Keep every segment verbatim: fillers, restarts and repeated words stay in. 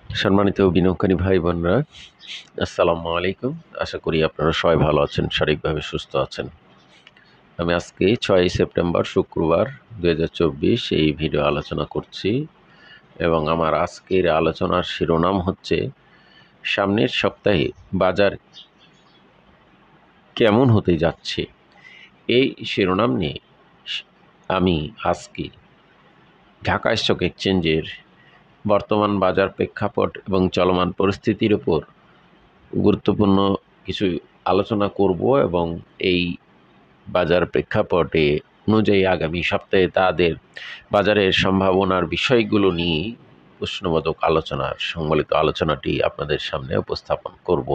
সম্মানিত বিনিয়োগকারী ভাই বোনরা, আসসালামু আলাইকুম। আশা করি আপনারা সবাই ভালো আছেন, শারীরিকভাবে সুস্থ আছেন। আমি আজকে ছয়ই সেপ্টেম্বর শুক্রবার দুই হাজার চব্বিশ এই ভিডিও আলোচনা করছি এবং আমার আজকের আলোচনার শিরোনাম হচ্ছে সামনের সপ্তাহে বাজার কেমন হতে যাচ্ছে। এই শিরোনাম নিয়ে আমি আজকে ঢাকা স্টক এক্সচেঞ্জের বর্তমান বাজার প্রেক্ষাপট এবং চলমান পরিস্থিতির উপর গুরুত্বপূর্ণ কিছু আলোচনা করব এবং এই বাজার প্রেক্ষাপটে অনুযায়ী আগামী সপ্তাহে তাদের বাজারের সম্ভাবনার বিষয়গুলো নিয়ে প্রশ্নবোধক আলোচনার সম্মিলিত আলোচনাটি আপনাদের সামনে উপস্থাপন করব।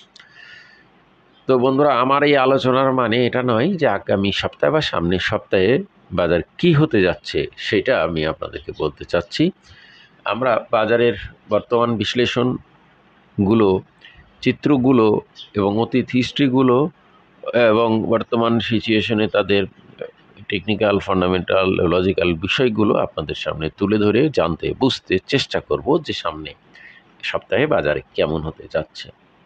তো বন্ধুরা, আমার এই আলোচনার মানে এটা নয় যে আগামী সপ্তাহে বা সামনের সপ্তাহে বাজার কি হতে যাচ্ছে সেটা আমি আপনাদেরকে বলতে চাচ্ছি। আমরা বাজারের বর্তমান বিশ্লেষণগুলো, চিত্রগুলো এবং অতীত হিস্ট্রিগুলো এবং বর্তমান সিচুয়েশনে তাদের টেকনিক্যাল, ফান্ডামেন্টাল, লজিক্যাল বিষয়গুলো আপনাদের সামনে তুলে ধরে জানতে বুঝতে চেষ্টা করব যে সামনে সপ্তাহে বাজারে কেমন হতে যাচ্ছে।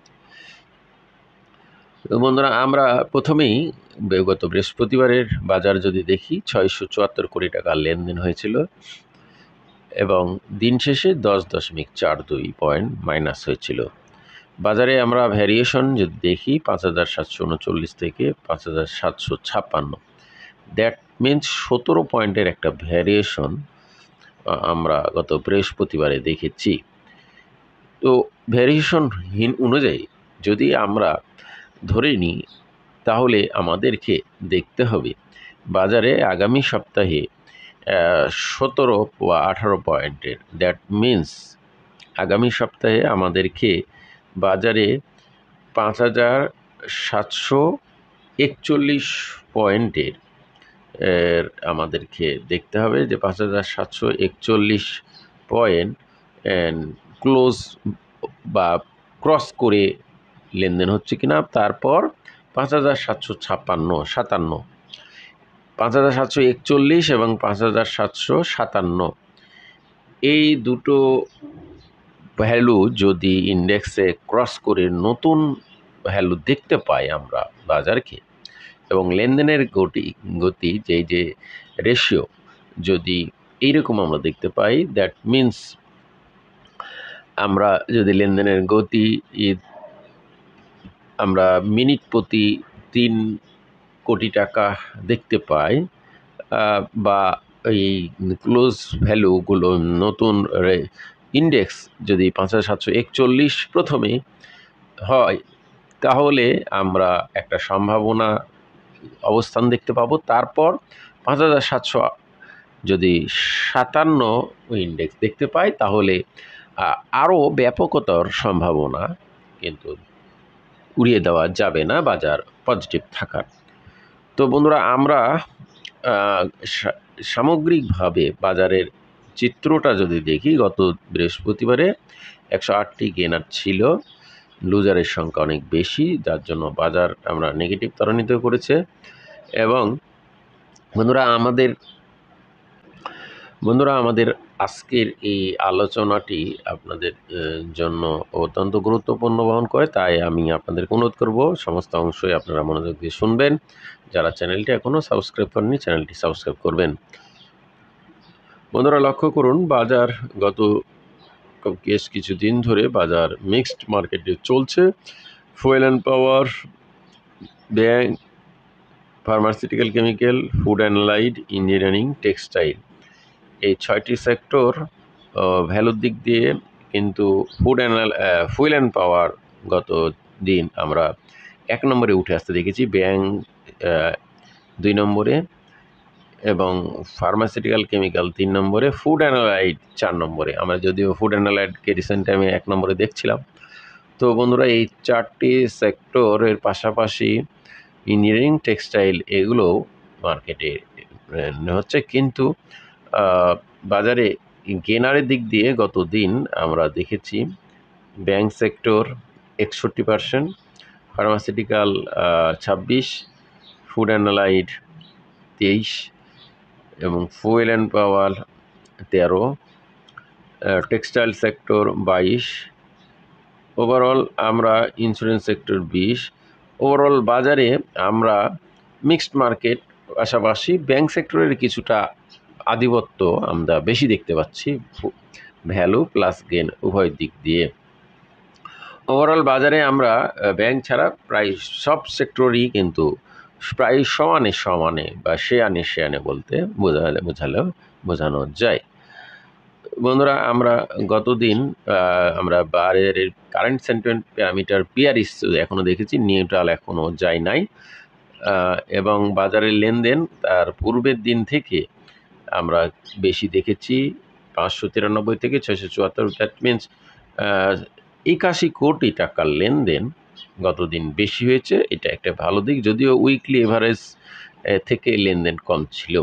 বন্ধুরা, আমরা প্রথমেই গত বৃহস্পতিবারের বাজার যদি দেখি, ছয়শো চুয়াত্তর কোটি টাকার লেনদেন হয়েছিল এবং দিন শেষে দশ দশমিক চার দুই পয়েন্ট মাইনাস হয়েছিল। বাজারে আমরা ভ্যারিয়েশন যদি দেখি, পাঁচ হাজার সাতশো উনচল্লিশ থেকে পাঁচ হাজার সাতশো ছাপ্পান্ন, দ্যাট মিনস সতেরো পয়েন্টের একটা ভ্যারিয়েশন আমরা গত বৃহস্পতিবারে দেখেছি। তো ভ্যারিয়েশনহীন অনুযায়ী যদি আমরা ধরে নিই, তাহলে আমাদেরকে দেখতে হবে বাজারে আগামী সপ্তাহে সতেরো বা আঠারো পয়েন্টের, দ্যাট মিনস আগামী সপ্তাহে আমাদেরকে বাজারে পাঁচ হাজার সাতশো একচল্লিশ পয়েন্টের এর আমাদেরকে দেখতে হবে যে পাঁচ হাজার সাতশো একচল্লিশ পয়েন্ট ক্লোজ বা ক্রস করে লেনদেন হচ্ছে কিনা। তারপর পাঁচ হাজার সাতশো ছাপ্পান্ন সাতান্ন পাঁচ হাজার সাতশো একচল্লিশ এবং পাঁচ হাজার সাতশো সাতান্ন এই দুটো ভ্যালু যদি ইন্ডেক্সে ক্রস করে নতুন ভ্যালু দেখতে পাই আমরা বাজারকে, এবং লেনদেনের গতি গতি যে যে রেশিও যদি এইরকম আমরা দেখতে পাই, দ্যাট মিনস আমরা যদি লেনদেনের গতি আমরা মিনিট প্রতি তিন কোটি টাকা দেখতে পাই, বা এই ক্লোজ ভ্যালুগুলো নতুন ইন্ডেক্স যদি পাঁচ হাজার সাতশো একচল্লিশ প্রথমে হয়, তাহলে আমরা একটা সম্ভাবনা অবস্থান দেখতে পাবো। তারপর পাঁচ হাজার সাতশো যদি সাতান্ন ইন্ডেক্স দেখতে পাই, তাহলে আরও ব্যাপকতর সম্ভাবনা, কিন্তু উড়িয়ে দেওয়া যাবে না বাজার পজিটিভ থাকার। তো বন্ধুরা, আমরা সামগ্রিকভাবে বাজারের চিত্রটা যদি দেখি, গত বৃহস্পতিবারে একশো আটটি গেনার ছিল, লুজারের সংখ্যা অনেক বেশি, যার জন্য বাজার আমরা নেগেটিভ ত্বরান্বিত করেছে। এবং বন্ধুরা আমাদের বন্ধুরা আমাদের আজকের এই আলোচনাটি আপনাদের জন্য অত্যন্ত গুরুত্বপূর্ণ বহন করে, তাই আমি আপনাদের অনুরোধ করব সমস্ত অংশই আপনারা মনোযোগ দিয়ে শুনবেন। যারা চ্যানেলটি এখনও সাবস্ক্রাইব করেননি, চ্যানেলটি সাবস্ক্রাইব করবেন। বন্ধুরা, লক্ষ্য করুন, বাজার গত বেশ কিছুদিন ধরে বাজার মিক্সড মার্কেটে চলছে। Fuel and power, bank, pharmaceutical, chemical, food and light, engineering, textile, এই ছয়টি সেক্টর ভ্যালুর দিক দিয়ে কিন্তু food and fuel and power গত দিন আমরা এক নম্বরে উঠে আসতে দেখেছি, ব্যাংক দুই নম্বরে এবং ফার্মাসিউটিক্যাল কেমিক্যাল তিন নম্বরে, ফুড অ্যান্ড লাইট চার নম্বরে। আমরা যদিও ফুড অ্যান্ড লাইটকে রিসেন্ট টাইমে এক নম্বরে দেখছিলাম। তো বন্ধুরা, এই চারটি সেক্টরের পাশাপাশি ইঞ্জিনিয়ারিং, টেক্সটাইল এগুলো মার্কেটে হচ্ছে, কিন্তু বাজারে গেনারের দিক দিয়ে গত দিন আমরা দেখেছি ব্যাংক সেক্টর একষট্টি পার্সেন্ট, ফার্মাসিউটিক্যাল ছাব্বিশ, ফুড অ্যান্ড লাইট তেইশ এবং ফুয়েল অ্যান্ড পাওয়ার তেরো টেক্সটাইল সেক্টর বাইশ, ওভারঅল আমরা ইন্স্যুরেন্স সেক্টর বিশ। ওভারঅল বাজারে আমরা মিক্সড মার্কেট, পাশাপাশি ব্যাংক সেক্টরের কিছুটা আধিপত্য আমরা বেশি দেখতে পাচ্ছি, ভ্যালু প্লাস গেন উভয় দিক দিয়ে। ওভারঅল বাজারে আমরা ব্যাংক ছাড়া প্রায় সব সেক্টরই কিন্তু প্রায় সমানে সমানে বা শেয়ানে শেয়ানে বলতে বোঝালে বোঝালেও বোঝানো যায়। বন্ধুরা, আমরা গতদিন আমরা বারের কারেন্ট সেন্টিমেন্ট প্যারামিটার পিআরইস এখনও দেখেছি, নিউট্রাল এখনও যায় নাই, এবং বাজারের লেনদেন তার পূর্বের দিন থেকে আমরা বেশি দেখেছি, পাঁচশো তিরানব্বই থেকে ছয়শো চুয়াত্তর, দ্যাট মিনস একাশি কোটি টাকার লেনদেন গতদিন বেশি হয়েছে। এটা একটা ভালো দিক, যদিও উইকলি এভারেজ থেকে লেনদেন কম ছিল।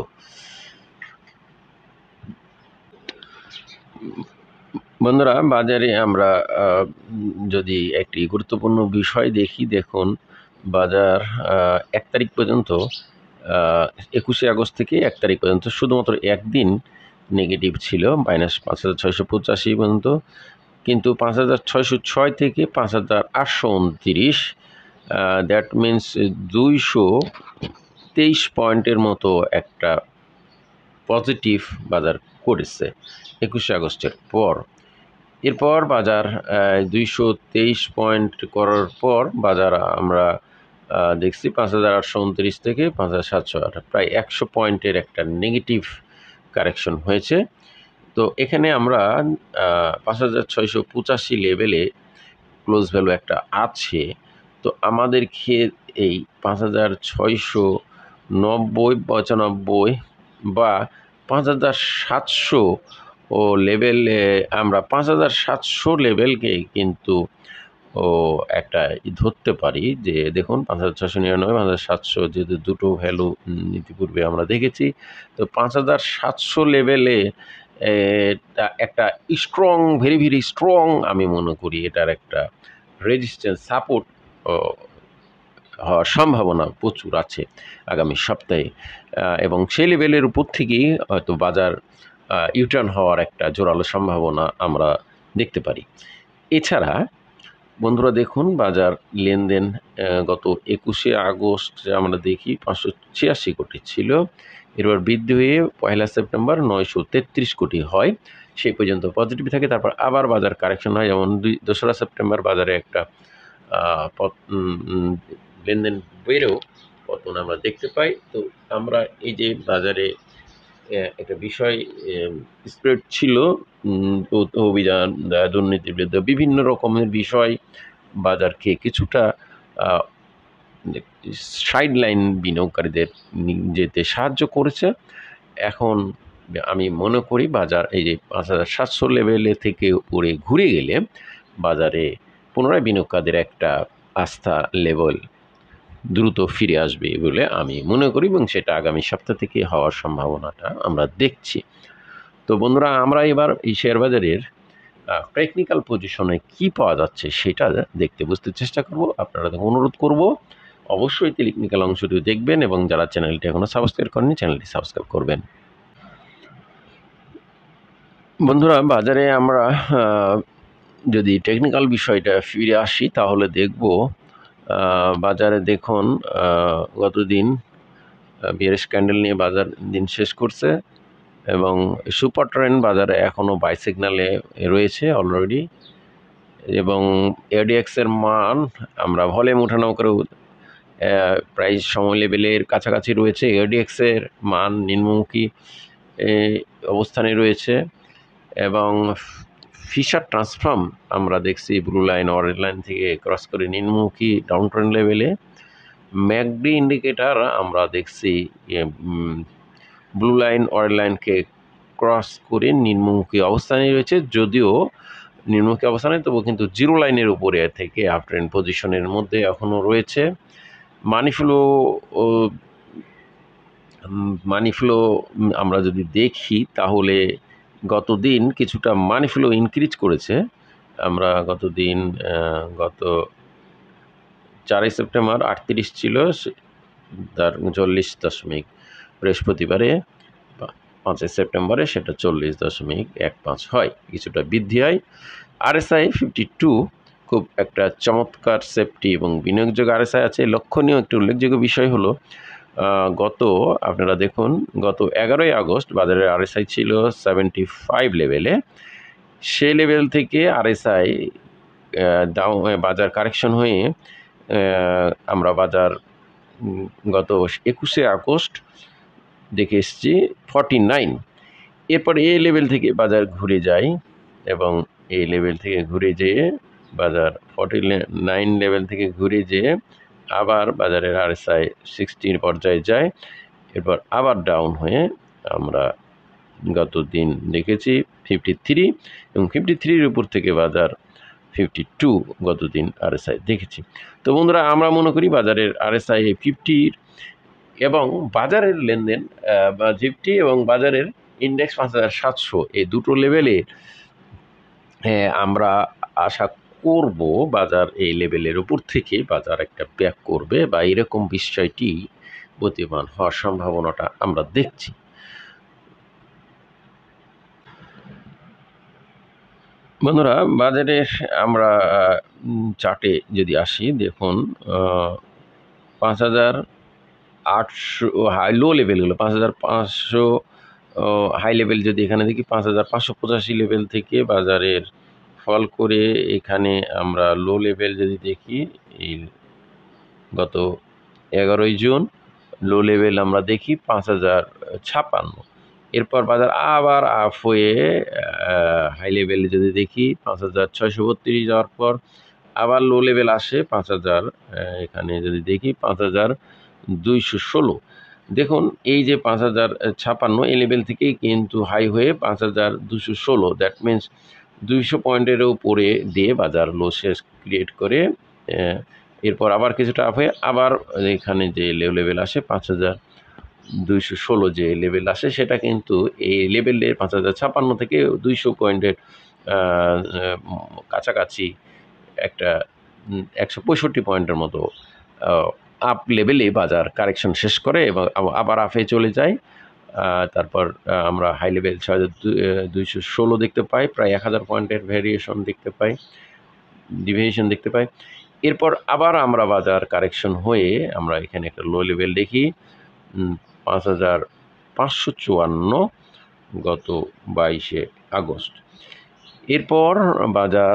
বন্ধুরা, বাজারে আমরা যদি একটি গুরুত্বপূর্ণ বিষয় দেখি, দেখুন বাজার এক তারিখ পর্যন্ত, একুশে আগস্ট থেকে এক তারিখ পর্যন্ত শুধুমাত্র একদিন নেগেটিভ ছিল, মাইনাস পাঁচ হাজার ছয়শো পঁচাশি পর্যন্ত, কিন্তু পাঁচ হাজার ছয়শো ছয় থেকে পাঁচ হাজার আটশো উনত্রিশ, দ্যাট মিনস দুইশো তেইশ পয়েন্টের মতো একটা পজিটিভ বাজার করেছে একুশে আগস্টের পর। এরপর বাজার দুইশো তেইশ পয়েন্ট করার পর বাজার আমরা দেখছি পাঁচ হাজার আটশো উনত্রিশ থেকে পাঁচ হাজার সাতশো আট, প্রায় একশো পয়েন্টের একটা নেগেটিভ কারেকশন হয়েছে। তো এখানে আমরা পাঁচ হাজার ছয়শো পঁচাশি লেভেলে ক্লোজ ভ্যালু একটা আছে। তো আমাদের খেয়ে এই পাঁচ হাজার ছয়শো নব্বই পঁচানব্বই বা পাঁচ হাজার সাতশো ও লেভেলে আমরা পাঁচ হাজার সাতশো লেভেলকে কিন্তু ও একটা ধরতে পারি, যে দেখুন পাঁচ হাজার ছশো নিরানব্বই, পাঁচ হাজার সাতশো, যেহেতু দুটো ভ্যালু ইতিপূর্বে আমরা দেখেছি। তো পাঁচ হাজার সাতশো লেভেলে একটা স্ট্রং, ভেরি ভেরি স্ট্রং আমি মনে করি এটার একটা রেজিস্ট্যান্স সাপোর্ট হওয়ার সম্ভাবনা প্রচুর আছে আগামী সপ্তাহে, এবং সেই লেভেলের উপর থেকেই হয়তো বাজার ইউটার্ন হওয়ার একটা জোরালো সম্ভাবনা আমরা দেখতে পারি। এছাড়া বন্ধুরা দেখুন, বাজার লেনদেন গত একুশে আগস্ট আমরা দেখি পাঁচশো ছিয়াশি কোটি ছিল, এরপর বৃদ্ধি হয়ে পয়লা সেপ্টেম্বর নয়শো তেত্রিশ কোটি হয়, সেই পর্যন্ত পজিটিভ থাকে। তারপর আবার বাজার কারেকশন হয়, যেমন দুই দোসরা সেপ্টেম্বর বাজারে একটা লেনদেন বেড়েও পতন আমরা দেখতে পাই। তো আমরা এই যে বাজারে একটা বিষয় স্প্রেড ছিল, অভিযান, দুর্নীতির বিরুদ্ধে বিভিন্ন রকমের বিষয় বাজারকে কিছুটা সাইড লাইন বিনিয়োগকারীদের যেতে সাহায্য করেছে। এখন আমি মনে করি বাজার এই যে পাঁচ হাজার সাতশো লেভেলে থেকে উপরে ঘুরে গেলে বাজারে পুনরায় বিনিয়োগকারীদের একটা আস্থা লেভেল দ্রুত ফিরে আসবে বলে আমি মনে করি, এবং সেটা আগামী সপ্তাহ থেকে হওয়ার সম্ভাবনাটা আমরা দেখছি। তো বন্ধুরা, আমরা এবার এই শেয়ার বাজারের টেকনিক্যাল পজিশনে কি পাওয়া যাচ্ছে সেটা দেখতে বুঝতে চেষ্টা করব। আপনারা অনুরোধ করব অবশ্যই টেকনিক্যাল অংশটি দেখবেন, এবং যারা চ্যানেলটি এখনও সাবস্ক্রাইব করেননি চ্যানেলটি সাবস্ক্রাইব করবেন। বন্ধুরা, বাজারে আমরা যদি টেকনিক্যাল বিষয়টা ফিরে আসি তাহলে দেখব বাজারে দেখুন গতদিন বিয়ারিশ ক্যান্ডেল নিয়ে বাজার দিন শেষ করছে, এবং সুপার ট্রেন্ড বাজারে এখনও বাই সিগনালে রয়েছে অলরেডি, এবং এডিএক্সের মান আমরা ভলিউম উঠানামা করে প্রায় সময় লেভেলের কাছাকাছি রয়েছে। এডিএক্সের মান নিম্নমুখী অবস্থানে রয়েছে, এবং ফিশার ট্রান্সফর্ম আমরা দেখছি ব্লু লাইন অরেঞ্জ লাইন থেকে ক্রস করে নিম্নমুখী ডাউন ট্রেন্ড লেভেলে। ম্যাকডি ইন্ডিকেটার আমরা দেখছি ব্লু লাইন অরেঞ্জ লাইনকে ক্রস করে নিম্নমুখী অবস্থানে রয়েছে, যদিও নিম্নমুখী অবস্থানে তবু কিন্তু জিরো লাইনের উপরে থেকে আপ ট্রেন্ড পজিশনের মধ্যে এখনও রয়েছে। মানি ফ্লো মানি ফ্লো আমরা যদি দেখি তাহলে গতদিন কিছুটা মানি ফ্লো ইনক্রিজ করেছে। আমরা গতদিন গত চারই সেপ্টেম্বর আটত্রিশ ছিল, তার চল্লিশ দশমিক বৃহস্পতিবারে পাঁচই সেপ্টেম্বরে সেটা চল্লিশ দশমিক এক পাঁচ হয়, কিছুটা বৃদ্ধি হয়। আরএসআই ফিফটি টু খুব একটা চমৎকার সেফটি এবং বিনিয়োগযোগ্য আরএসআই আছে। লক্ষণীয় একটি উল্লেখযোগ্য বিষয় হলো গত আপনারা দেখুন গত এগারোই আগস্ট বাজারের আরএসআই ছিল সেভেন্টি ফাইভ লেভেলে। সে লেভেল থেকে আরএসআই ডাউন বাজার কারেকশন হয়ে আমরা বাজার গত একুশে আগস্ট দেখে এসেছি ফর্টি নাইন। এরপর এই লেভেল থেকে বাজার ঘুরে যায় এবং এই লেভেল থেকে ঘুরে যেয়ে বাজার ফর্টি নাইন লেভেল থেকে ঘুরে যেয়ে আবার বাজারের আরএসআই সিক্সটির পর্যায়ে যায়। এরপর আবার ডাউন হয়ে আমরা গত দিন দেখেছি ফিফটি থ্রি এবং ফিফটি থ্রির উপর থেকে বাজার ফিফটি টু গত দিন আরএসআই দেখেছি। তো বন্ধুরা, আমরা মনে করি বাজারের আরএসআই ফিফটির এবং বাজারের লেনদেন বা ফিফটি এবং বাজারের ইন্ডেক্স পাঁচ হাজার সাতশো এই দুটো লেভেলে আমরা আশা করব বাজার এই লেভেলের উপর থেকে বাজার একটা ব্যাক করবে বা এরকম বিষয়টি গতিমান হওয়ার সম্ভাবনাটা আমরা দেখছি। বন্ধুরা, বাজারের আমরা চার্টে যদি আসি, দেখুন পাঁচ হাজার আটশো হাই লো লেভেলগুলো পাঁচ হাজার পাঁচশো হাই লেভেল যদি এখানে দেখি পাঁচ হাজার পাঁচশো পঁচাশি লেভেল থেকে বাজারের ফল করে এখানে আমরা লো লেভেল যদি দেখি এই গত এগারোই জুন লো লেভেল আমরা দেখি পাঁচ হাজার ছাপান্ন। এরপর বাজার আবার আপ হয়ে হাই লেভেলে যদি দেখি পাঁচ হাজার ছয়শো বত্রিশ যাওয়ার পর আবার লো লেভেল আসে পাঁচ হাজার, এখানে যদি দেখি পাঁচ হাজার দুইশো ষোলো। দেখুন এই যে পাঁচ হাজার ছাপান্ন এই লেভেল থেকেই কিন্তু হাই হয়ে পাঁচ হাজার দুশো ষোলো, দ্যাট মিনস দুইশো পয়েন্টের উপরে দিয়ে বাজার লো শেষ ক্রিয়েট করে এরপর আবার কিছুটা আপ হয়ে আবার এখানে যে লো লেভেল আসে পাঁচ হাজার দুইশো ষোলো যে লেভেল আসে সেটা কিন্তু এই লেভেলের পাঁচ হাজার ছাপান্ন থেকে দুইশো পয়েন্টের কাছাকাছি একটা একশো পঁয়ষট্টি পয়েন্টের মতো আপ লেভেলে বাজার কারেকশন শেষ করে এবং আবার আপে চলে যায়। তারপর আমরা হাই লেভেল ছয় হাজার দুইশো ষোলো দেখতে পাই, প্রায় এক হাজার পয়েন্টের ভ্যারিয়েশন দেখতে পাই, ডিভিয়েশন দেখতে পাই। এরপর আবার আমরা বাজার কারেকশন হয়ে আমরা এখানে একটা লো লেভেল দেখি পাঁচ হাজার পাঁচশো চুয়ান্ন গত বাইশে আগস্ট। এরপর বাজার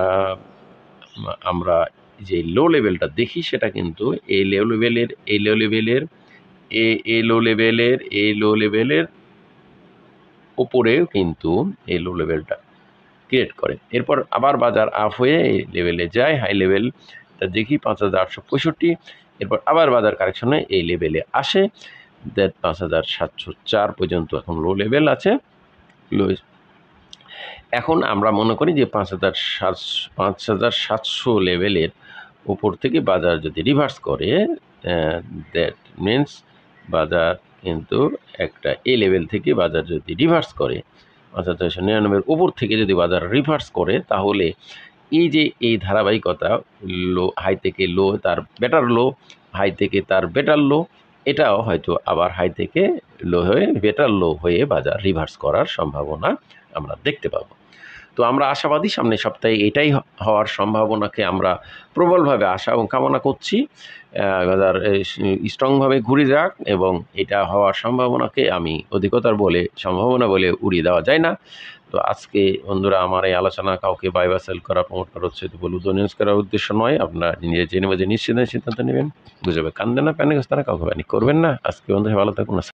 আমরা যে লো লেভেলটা দেখি সেটা কিন্তু এই লো লেভেলের এই লো লেভেলের এই লো লেভেলের এই লো লেভেলের উপরেও কিন্তু এই লো লেভেলটা ক্রিয়েট করে। এরপর আবার বাজার আপ হয়ে এই লেভেলে যায়, হাই লেভেলটা দেখি পাঁচ হাজার আটশো পঁয়ষট্টি। এরপর আবার বাজার কারেকশনে এই লেভেলে আসে, দ্যাট পাঁচ হাজার সাতশো চার পর্যন্ত এখন লো লেভেল আছে। লো এখন আমরা মনে করি যে পাঁচ হাজার সাতশো পাঁচ হাজার সাতশো লেভেলের উপর থেকে বাজার যদি রিভার্স করে, দ্যাট মিনস বাজার কিন্তু একটা এ লেভেল থেকে বাজার যদি রিভার্স করে পাঁচ হাজার ছয়শো নিরানব্বইয়ের উপর থেকে যদি বাজার রিভার্স করে, তাহলে এই যে এই ধারাবাহিকতা লো হাই থেকে লো তার বেটার লো, হাই থেকে তার বেটার লো, এটাও হয়তো আবার হাই থেকে লো হয়ে বেটার লো হয়ে বাজার রিভার্স করার সম্ভাবনা আমরা দেখতে পাবো। তো আমরা আশাবাদী সামনের সপ্তাহে এটাই হওয়ার সম্ভাবনাকে আমরা প্রবলভাবে আশা এবং কামনা করছি। বাজার স্ট্রংভাবে ঘুরে যাক এবং এটা হওয়ার সম্ভাবনাকে আমি অধিকতর বলে সম্ভাবনা বলে উড়িয়ে দেওয়া যায় না। তো আজকে বন্ধুরা আমার এই আলোচনা কাউকে বাই বা সেল করা প্রমোট করা হচ্ছে তো বলে উদ্যোগ করার উদ্দেশ্য নয়। আপনারা নিজে জেনে বুঝে নিশ্চিত সিদ্ধান্ত নেবেন, বুঝবে কান্দে না প্যানিক না, কাউকে প্যানিক করবেন না। আজকে বন্ধুরা ভালো থাকুন।